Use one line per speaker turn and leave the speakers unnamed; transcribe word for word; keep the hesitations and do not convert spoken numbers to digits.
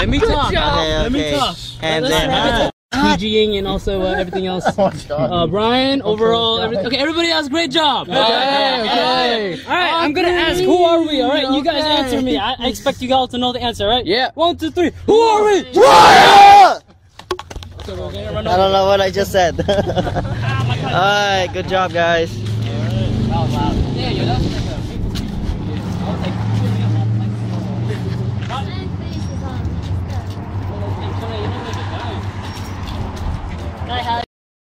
Let me talk.
Okay, okay.
Let me talk.
And then
PGing and also uh, everything else. Uh, Brian, overall, every, okay, everybody else, great job. Okay, okay. All right, I'm gonna ask, who are we? All right, you guys answer me. I, I expect you all to know the answer, right?
Yeah.
One, two, three. Who are we?
I don't know what I just said. Alright, good job guys.